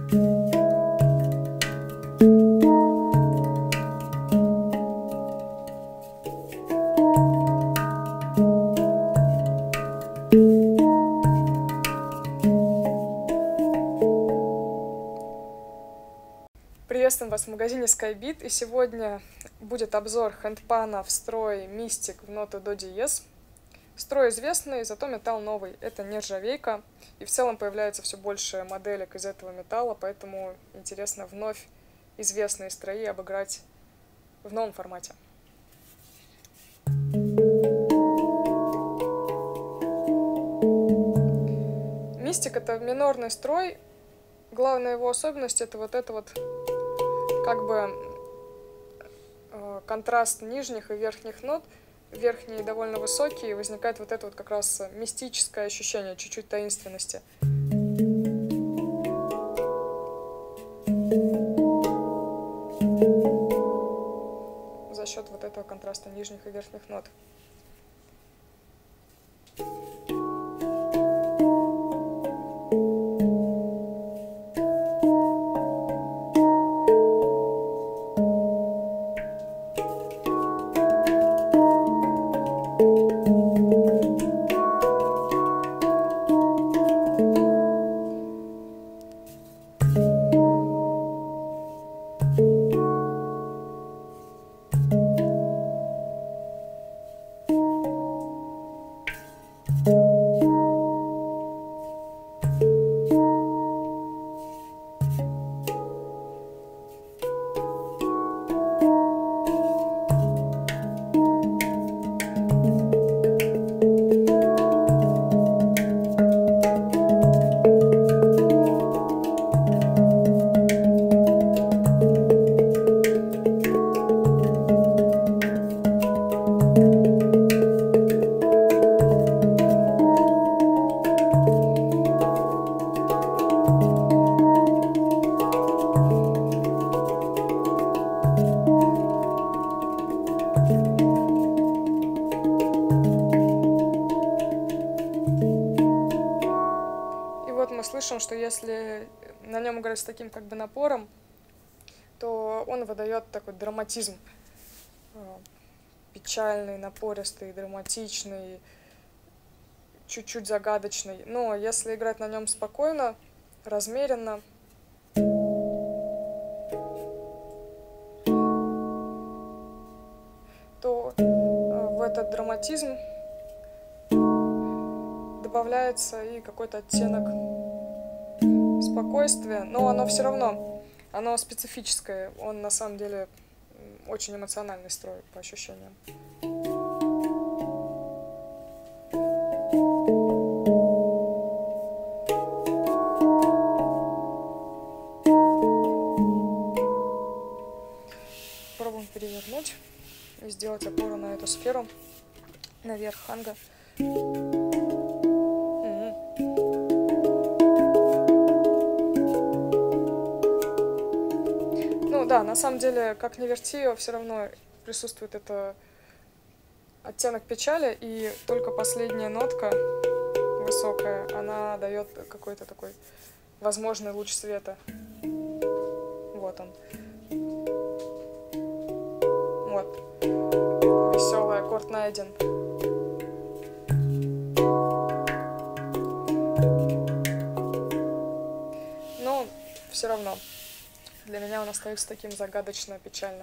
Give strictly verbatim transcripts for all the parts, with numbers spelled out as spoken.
Приветствуем вас в магазине SkyBeat, и сегодня будет обзор хэндпана в строй Mystic в ноту до диез. Строй известный, зато металл новый, это нержавейка, и в целом появляется все больше моделек из этого металла, поэтому интересно вновь известные строи обыграть в новом формате. Mystic — это минорный строй, главная его особенность — это вот это вот как бы э, контраст нижних и верхних нот. Верхние довольно высокие, и возникает вот это вот как раз мистическое ощущение, чуть-чуть таинственности. За счет вот этого контраста нижних и верхних нот. Мы слышим, что если на нем играть с таким как бы напором, то он выдает такой драматизм, печальный, напористый, драматичный, чуть-чуть загадочный. Но если играть на нем спокойно, размеренно, то в этот драматизм добавляется и какой-то оттенок спокойствия, но оно все равно, оно специфическое, он на самом деле очень эмоциональный строй по ощущениям. Пробуем перевернуть и сделать опору на эту сферу, наверх ханга. Да, на самом деле, как ни верти ее, все равно присутствует это оттенок печали, и только последняя нотка высокая, она дает какой-то такой возможный луч света. Вот он. Вот. Веселый аккорд найден. Но все равно. Для меня он остается таким загадочно-печальным.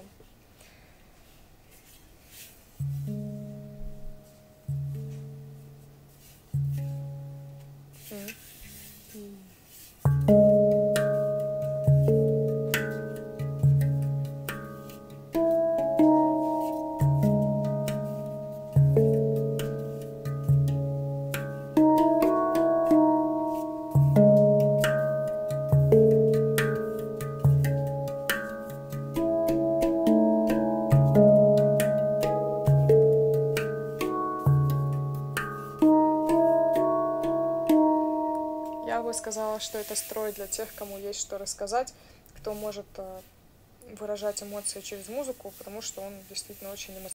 Я бы сказала, что это строй для тех, кому есть что рассказать, кто может выражать эмоции через музыку, потому что он действительно очень эмоциональный.